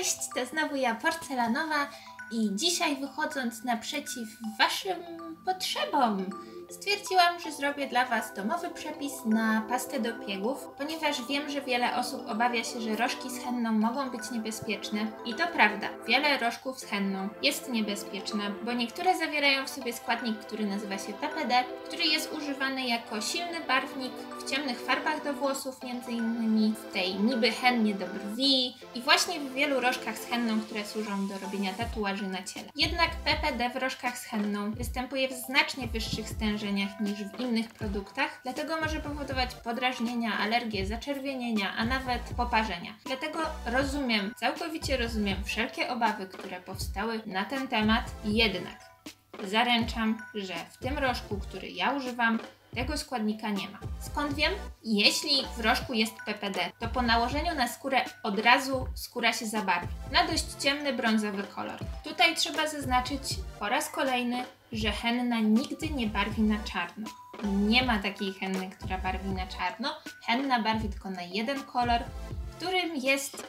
Cześć, to znowu ja, Porcelanowa, i dzisiaj, wychodząc naprzeciw Waszym potrzebom, stwierdziłam, że zrobię dla Was domowy przepis na pastę do piegów, ponieważ wiem, że wiele osób obawia się, że rożki z henną mogą być niebezpieczne. I to prawda, wiele rożków z henną jest niebezpieczne, bo niektóre zawierają w sobie składnik, który nazywa się PPD, który jest używany jako silny barwnik w ciemnych farbach do włosów, m.in. w tej niby hennie do brwi i właśnie w wielu rożkach z henną, które służą do robienia tatuaży na ciele. Jednak PPD w rożkach z henną występuje w znacznie wyższych stężeniach niż w innych produktach, dlatego może powodować podrażnienia, alergie, zaczerwienienia, a nawet poparzenia. Dlatego rozumiem, całkowicie rozumiem wszelkie obawy, które powstały na ten temat, jednak zaręczam, że w tym rożku, który ja używam, tego składnika nie ma. Skąd wiem? Jeśli w rożku jest PPD, to po nałożeniu na skórę od razu skóra się zabarwi na dość ciemny brązowy kolor. Tutaj trzeba zaznaczyć po raz kolejny, że henna nigdy nie barwi na czarno. Nie ma takiej henny, która barwi na czarno. Henna barwi tylko na jeden kolor, którym jest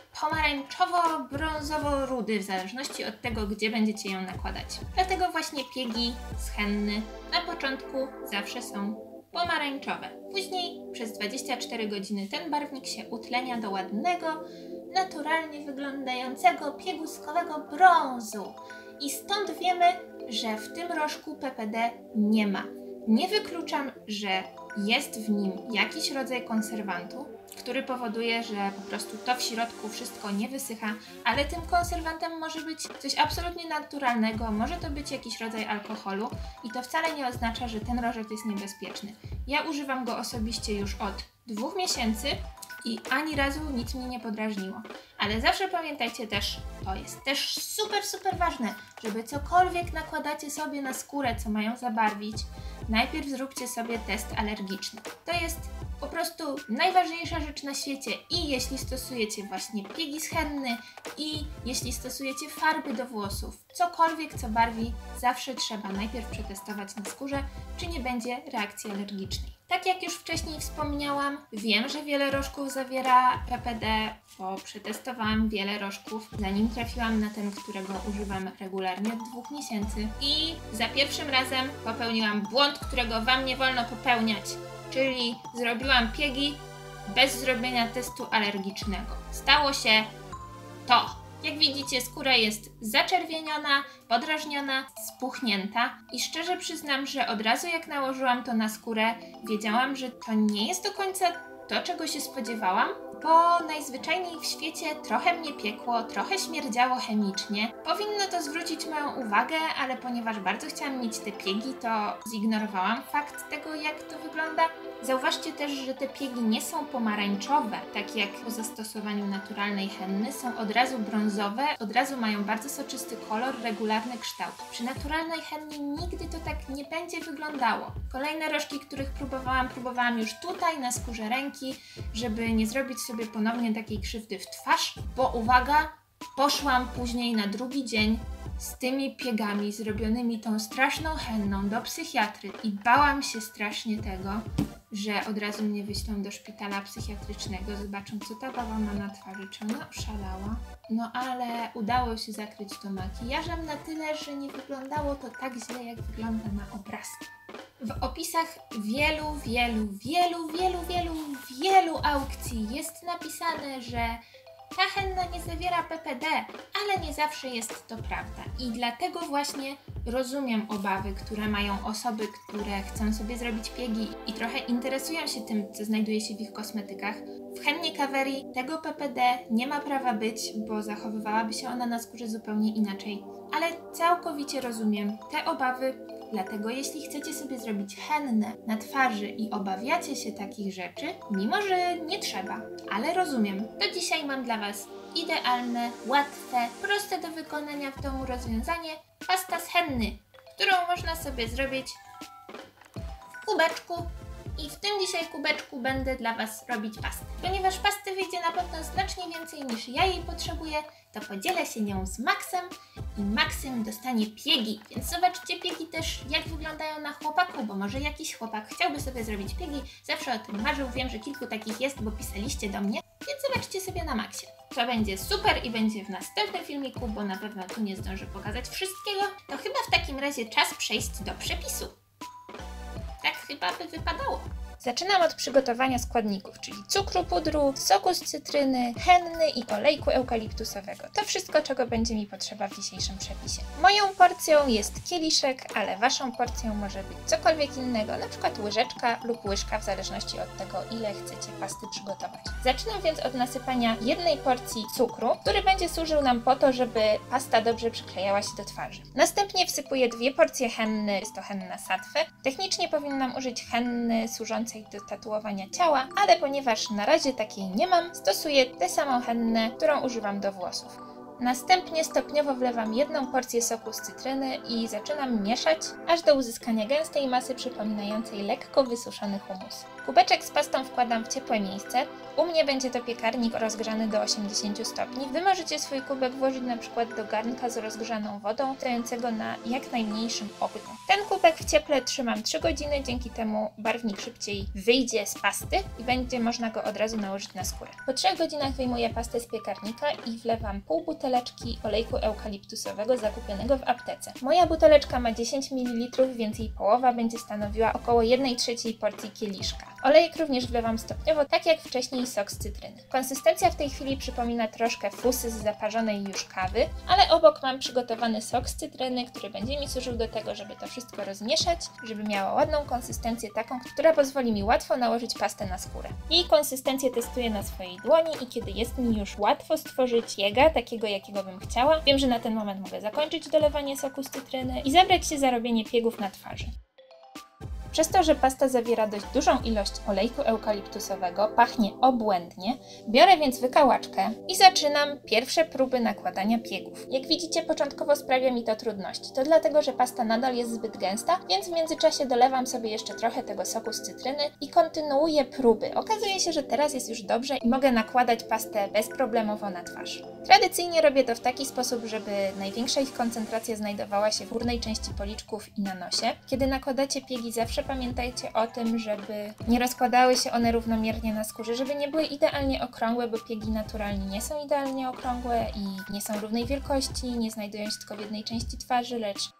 pomarańczowo-brązowo-rudy, w zależności od tego, gdzie będziecie ją nakładać. Dlatego właśnie piegi z henny na początku zawsze są pomarańczowe. Później przez 24 godziny ten barwnik się utlenia do ładnego, naturalnie wyglądającego pieguskowego brązu. I stąd wiemy, że w tym rożku PPD nie ma. Nie wykluczam, że jest w nim jakiś rodzaj konserwantu, który powoduje, że po prostu to w środku wszystko nie wysycha, ale tym konserwantem może być coś absolutnie naturalnego, może to być jakiś rodzaj alkoholu i to wcale nie oznacza, że ten rożek jest niebezpieczny. Ja używam go osobiście już od 2 miesięcy i ani razu nic mnie nie podrażniło. Ale zawsze pamiętajcie też, to jest też super ważne, żeby cokolwiek nakładacie sobie na skórę, co mają zabarwić, najpierw zróbcie sobie test alergiczny. To jest po prostu najważniejsza rzecz na świecie i jeśli stosujecie właśnie piegi z henny i jeśli stosujecie farby do włosów, cokolwiek co barwi, zawsze trzeba najpierw przetestować na skórze, czy nie będzie reakcji alergicznej. Tak jak już wcześniej wspomniałam, wiem, że wiele rożków zawiera PPD, bo przetestowałam wiele rożków, zanim trafiłam na ten, którego używam regularnie od 2 miesięcy. I za pierwszym razem popełniłam błąd, którego Wam nie wolno popełniać, czyli zrobiłam piegi bez zrobienia testu alergicznego. Stało się to. Jak widzicie, skóra jest zaczerwieniona, podrażniona, spuchnięta i szczerze przyznam, że od razu jak nałożyłam to na skórę, wiedziałam, że to nie jest do końca to, czego się spodziewałam, bo najzwyczajniej w świecie trochę mnie piekło, trochę śmierdziało chemicznie. Powinno to zwrócić moją uwagę, ale ponieważ bardzo chciałam mieć te piegi, to zignorowałam fakt tego, jak to wygląda. Zauważcie też, że te piegi nie są pomarańczowe, tak jak po zastosowaniu naturalnej henny, są od razu brązowe, od razu mają bardzo soczysty kolor, regularny kształt. Przy naturalnej hennie nigdy to tak nie będzie wyglądało. Kolejne rożki, których próbowałam już tutaj na skórze ręki, żeby nie zrobić sobie ponownie takiej krzywdy w twarz, bo uwaga, poszłam później na drugi dzień z tymi piegami zrobionymi tą straszną henną do psychiatry i bałam się strasznie tego, że od razu mnie wyślą do szpitala psychiatrycznego, zobaczą, co ta baba ma na twarzy, czy ona oszalała. No ale udało się zakryć to makijażem na tyle, że nie wyglądało to tak źle, jak wygląda na obrazku. W opisach wielu aukcji jest napisane, że ta henna nie zawiera PPD, ale nie zawsze jest to prawda. I dlatego właśnie rozumiem obawy, które mają osoby, które chcą sobie zrobić piegi i trochę interesują się tym, co znajduje się w ich kosmetykach. W hennie Caverii tego PPD nie ma prawa być, bo zachowywałaby się ona na skórze zupełnie inaczej. Ale całkowicie rozumiem te obawy. Dlatego jeśli chcecie sobie zrobić hennę na twarzy i obawiacie się takich rzeczy, mimo że nie trzeba, ale rozumiem, to dzisiaj mam dla Was idealne, łatwe, proste do wykonania w domu rozwiązanie pasta z henny, którą można sobie zrobić w kubeczku I w tym dzisiaj kubeczku będę dla Was robić pastę. Ponieważ pasty wyjdzie na pewno znacznie więcej niż ja jej potrzebuję, to podzielę się nią z Maxem i Maksym dostanie piegi. Więc zobaczcie piegi też, jak wyglądają na chłopaku, bo może jakiś chłopak chciałby sobie zrobić piegi. Zawsze o tym marzył, wiem, że kilku takich jest, bo pisaliście do mnie. Więc zobaczcie sobie na Maxie. To będzie super i będzie w następnym filmiku, bo na pewno tu nie zdążę pokazać wszystkiego. To chyba w takim razie czas przejść do przepisu. Tak chyba by wypadało. Zaczynam od przygotowania składników, czyli cukru, pudru, soku z cytryny, henny i olejku eukaliptusowego. To wszystko, czego będzie mi potrzeba w dzisiejszym przepisie. Moją porcją jest kieliszek, ale Waszą porcją może być cokolwiek innego, na przykład łyżeczka lub łyżka, w zależności od tego, ile chcecie pasty przygotować. Zaczynam więc od nasypania jednej porcji cukru, który będzie służył nam po to, żeby pasta dobrze przyklejała się do twarzy. Następnie wsypuję 2 porcje henny, jest to henna satwy. Technicznie powinnam użyć henny służącej do tatuowania ciała, ale ponieważ na razie takiej nie mam, stosuję tę samą hennę, którą używam do włosów. Następnie stopniowo wlewam 1 porcję soku z cytryny i zaczynam mieszać, aż do uzyskania gęstej masy przypominającej lekko wysuszony hummus. Kubeczek z pastą wkładam w ciepłe miejsce. U mnie będzie to piekarnik rozgrzany do 80 stopni. Wy możecie swój kubek włożyć na przykład do garnka z rozgrzaną wodą, stojącego na jak najmniejszym ogniu. Ten kubek w cieple trzymam 3 godziny, dzięki temu barwnik szybciej wyjdzie z pasty i będzie można go od razu nałożyć na skórę. Po 3 godzinach wyjmuję pastę z piekarnika i wlewam pół buteleczki olejku eukaliptusowego zakupionego w aptece. Moja buteleczka ma 10 ml, więc jej połowa będzie stanowiła około 1/3 porcji kieliszka. Olejek również wlewam stopniowo, tak jak wcześniej sok z cytryny. Konsystencja w tej chwili przypomina troszkę fusy z zaparzonej już kawy, ale obok mam przygotowany sok z cytryny, który będzie mi służył do tego, żeby to wszystko rozmieszać, żeby miała ładną konsystencję taką, która pozwoli mi łatwo nałożyć pastę na skórę. Jej konsystencję testuję na swojej dłoni i kiedy jest mi już łatwo stworzyć piega, takiego jakiego bym chciała, wiem, że na ten moment mogę zakończyć dolewanie soku z cytryny i zabrać się za robienie piegów na twarzy. Przez to, że pasta zawiera dość dużą ilość olejku eukaliptusowego, pachnie obłędnie, biorę więc wykałaczkę i zaczynam pierwsze próby nakładania piegów. Jak widzicie, początkowo sprawia mi to trudności. To dlatego, że pasta nadal jest zbyt gęsta, więc w międzyczasie dolewam sobie jeszcze trochę tego soku z cytryny i kontynuuję próby. Okazuje się, że teraz jest już dobrze i mogę nakładać pastę bezproblemowo na twarz. Tradycyjnie robię to w taki sposób, żeby największa ich koncentracja znajdowała się w górnej części policzków i na nosie. Kiedy nakładacie piegi, zawsze pamiętajcie o tym, żeby nie rozkładały się one równomiernie na skórze, żeby nie były idealnie okrągłe, bo piegi naturalnie nie są idealnie okrągłe i nie są równej wielkości, nie znajdują się tylko w jednej części twarzy, lecz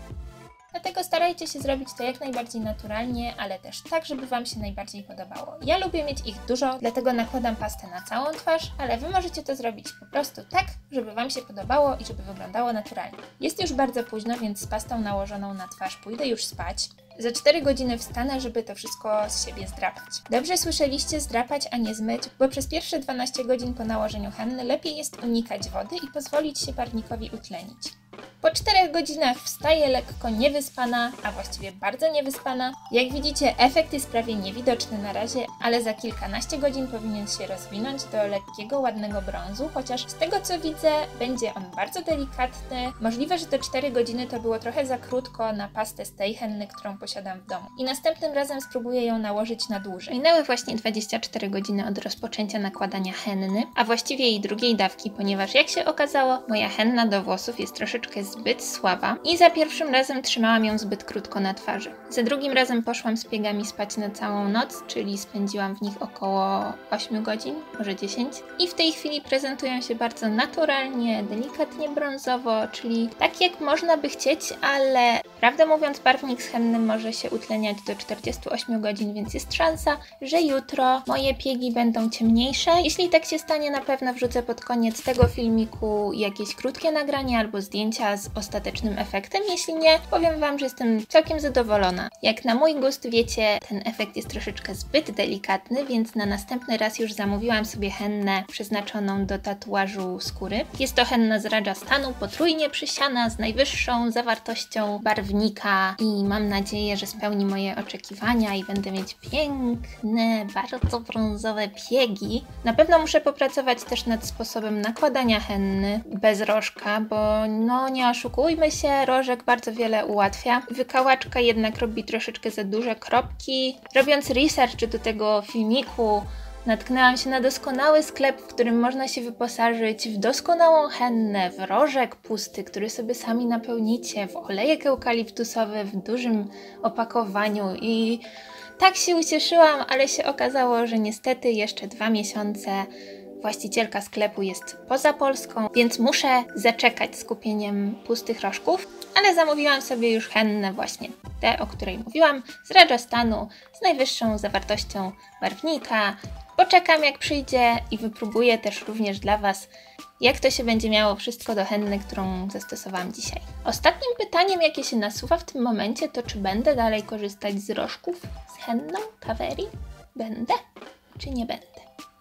dlatego starajcie się zrobić to jak najbardziej naturalnie, ale też tak, żeby Wam się najbardziej podobało. Ja lubię mieć ich dużo, dlatego nakładam pastę na całą twarz, ale Wy możecie to zrobić po prostu tak, żeby Wam się podobało i żeby wyglądało naturalnie. Jest już bardzo późno, więc z pastą nałożoną na twarz pójdę już spać. Za 4 godziny wstanę, żeby to wszystko z siebie zdrapać. Dobrze słyszeliście, zdrapać, a nie zmyć, bo przez pierwsze 12 godzin po nałożeniu henny lepiej jest unikać wody i pozwolić się barwnikowi utlenić. Po 4 godzinach wstaję lekko niewyspana, a właściwie bardzo niewyspana. Jak widzicie, efekt jest prawie niewidoczny na razie, ale za kilkanaście godzin powinien się rozwinąć do lekkiego, ładnego brązu, chociaż z tego co widzę, będzie on bardzo delikatny. Możliwe, że te 4 godziny to było trochę za krótko na pastę z tej henny, którą posiadam w domu. I następnym razem spróbuję ją nałożyć na dłużej. Minęły właśnie 24 godziny od rozpoczęcia nakładania henny, a właściwie jej drugiej dawki, ponieważ jak się okazało, moja henna do włosów jest troszeczkę zbyt słaba i za pierwszym razem trzymałam ją zbyt krótko na twarzy. Za drugim razem poszłam z piegami spać na całą noc, czyli spędziłam w nich około 8 godzin, może 10. I w tej chwili prezentują się bardzo naturalnie, delikatnie brązowo, czyli tak jak można by chcieć, ale prawdę mówiąc barwnik z henny może się utleniać do 48 godzin, więc jest szansa, że jutro moje piegi będą ciemniejsze. Jeśli tak się stanie, na pewno wrzucę pod koniec tego filmiku jakieś krótkie nagranie albo zdjęcia z ostatecznym efektem. Jeśli nie, powiem Wam, że jestem całkiem zadowolona. Jak na mój gust wiecie, ten efekt jest troszeczkę zbyt delikatny, więc na następny raz już zamówiłam sobie hennę przeznaczoną do tatuażu skóry. Jest to henna z Rajasthanu, potrójnie przysiana, z najwyższą zawartością barw barwnika i mam nadzieję, że spełni moje oczekiwania i będę mieć piękne, bardzo brązowe piegi. Na pewno muszę popracować też nad sposobem nakładania henny bez rożka, bo no nie oszukujmy się, rożek bardzo wiele ułatwia. Wykałaczka jednak robi troszeczkę za duże kropki. Robiąc research do tego filmiku, natknęłam się na doskonały sklep, w którym można się wyposażyć w doskonałą hennę, w rożek pusty, który sobie sami napełnicie, w olejek eukaliptusowy w dużym opakowaniu i tak się ucieszyłam, ale się okazało, że niestety jeszcze 2 miesiące właścicielka sklepu jest poza Polską, więc muszę zaczekać z kupieniem pustych rożków, ale zamówiłam sobie już hennę właśnie tę, o której mówiłam, z Rajasthanu, z najwyższą zawartością barwnika. Poczekam jak przyjdzie i wypróbuję też również dla Was, jak to się będzie miało wszystko do henny, którą zastosowałam dzisiaj. Ostatnim pytaniem, jakie się nasuwa w tym momencie, to czy będę dalej korzystać z rożków z henną Kaveri? Będę czy nie będę?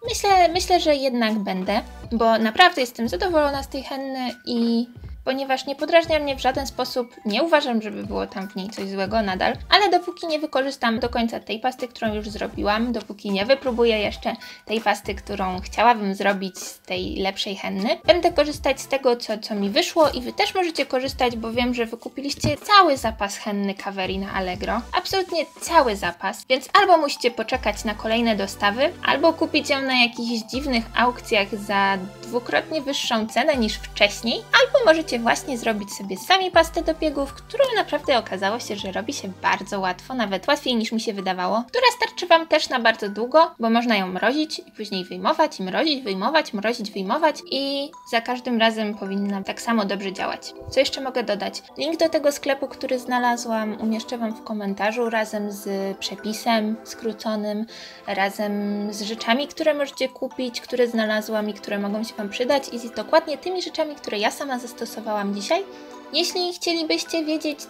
Myślę, że jednak będę, bo naprawdę jestem zadowolona z tej henny i ponieważ nie podrażnia mnie w żaden sposób, nie uważam, żeby było tam w niej coś złego nadal, ale dopóki nie wykorzystam do końca tej pasty, którą już zrobiłam, dopóki nie wypróbuję jeszcze tej pasty, którą chciałabym zrobić z tej lepszej henny, będę korzystać z tego, co mi wyszło i Wy też możecie korzystać, bo wiem, że wykupiliście cały zapas henny Kaveri na Allegro, absolutnie cały zapas, więc albo musicie poczekać na kolejne dostawy, albo kupić ją na jakichś dziwnych aukcjach za dwukrotnie wyższą cenę niż wcześniej, albo możecie właśnie zrobić sobie sami pastę do piegów, którą naprawdę okazało się, że robi się bardzo łatwo, nawet łatwiej niż mi się wydawało, która starczy Wam też na bardzo długo, bo można ją mrozić i później wyjmować i mrozić, wyjmować, mrozić, wyjmować i za każdym razem powinna tak samo dobrze działać. Co jeszcze mogę dodać? Link do tego sklepu, który znalazłam, umieszczę Wam w komentarzu razem z przepisem skróconym, razem z rzeczami, które możecie kupić, które znalazłam i które mogą się Wam przydać i z dokładnie tymi rzeczami, które ja sama zastosowałam dzisiaj. Jeśli chcielibyście wiedzieć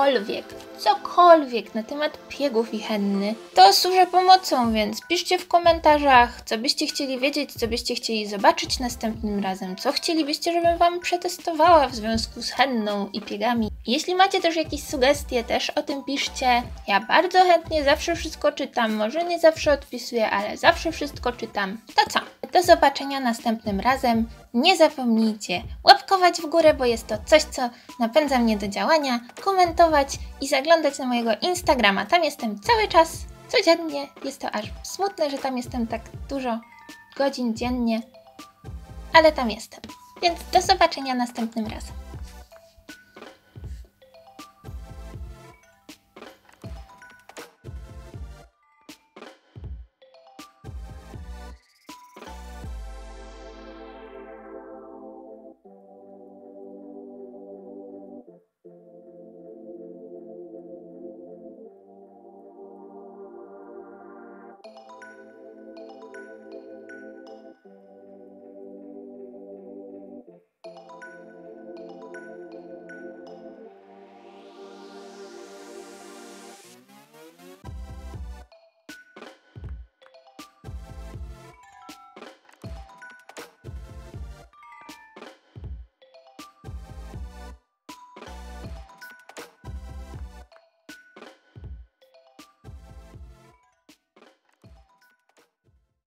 cokolwiek na temat piegów i henny, to służę pomocą, więc piszcie w komentarzach, co byście chcieli wiedzieć, co byście chcieli zobaczyć następnym razem, co chcielibyście, żebym Wam przetestowała w związku z henną i piegami. Jeśli macie też jakieś sugestie, też o tym piszcie. Ja bardzo chętnie zawsze wszystko czytam, może nie zawsze odpisuję, ale zawsze wszystko czytam. To co? Do zobaczenia następnym razem. Nie zapomnijcie łapkować w górę, bo jest to coś, co napędza mnie do działania, komentować i zaglądać na mojego Instagrama. Tam jestem cały czas, codziennie. Jest to aż smutne, że tam jestem tak dużo godzin dziennie, ale tam jestem. Więc do zobaczenia następnym razem.